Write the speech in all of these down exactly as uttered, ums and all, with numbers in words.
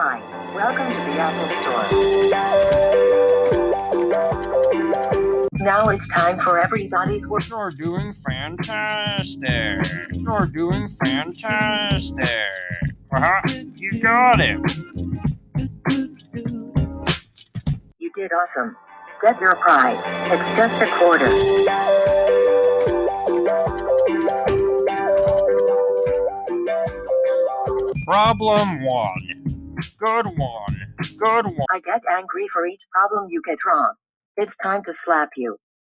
Hi, welcome to the Apple Store. Now it's time for everybody's work. You're doing fantastic. You're doing fantastic. Uh-huh. You got it. You did awesome. Get your prize. It's just a quarter. Problem one. Good one. Good one. I get angry for each problem you get wrong. It's time to slap you.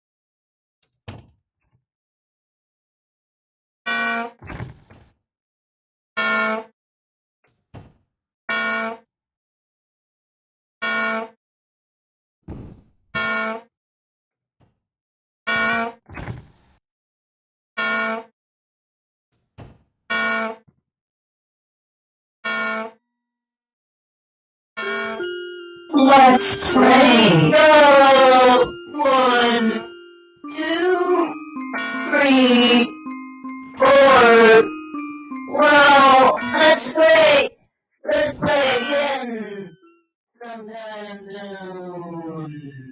Let's play. Go! One, two, three, four. Well, let's play. Let's play again. Sometime soon.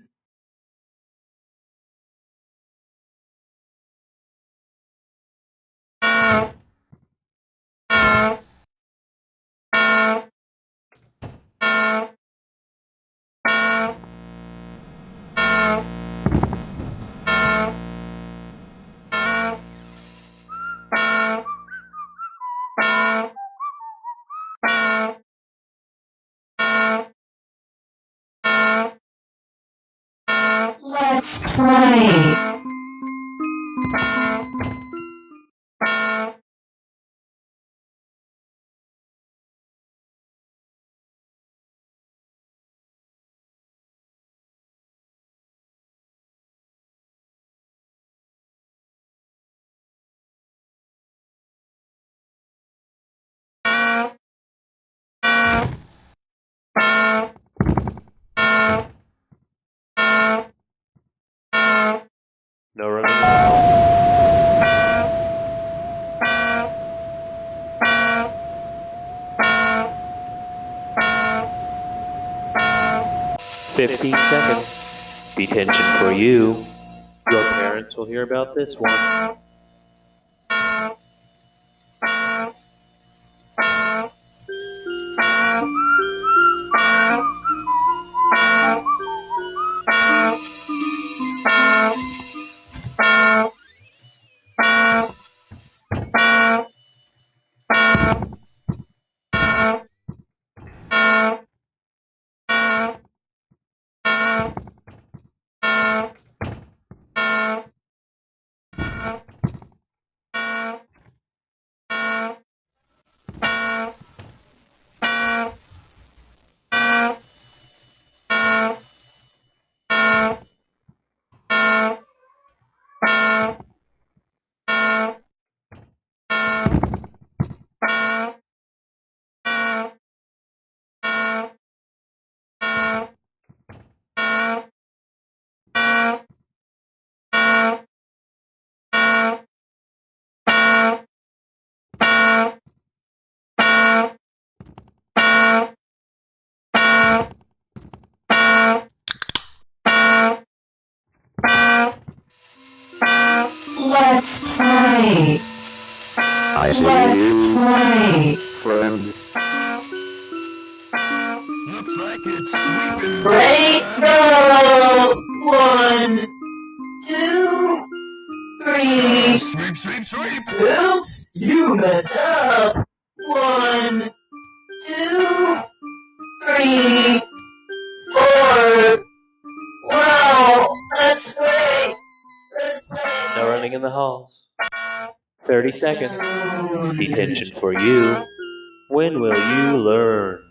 Let's play. No running in the house. Fifteen seconds. Detention for you. Your parents will hear about this one. Let's play. I see Let's you, play. friend. Looks like it's sweeping. Ready, go! One, two, three. Sweep, sweep, sweep. Oops, you messed up. One, two, three, four. Wow, let's play. Let's play. No running in the halls. Thirty seconds. Detention for you. When will you learn?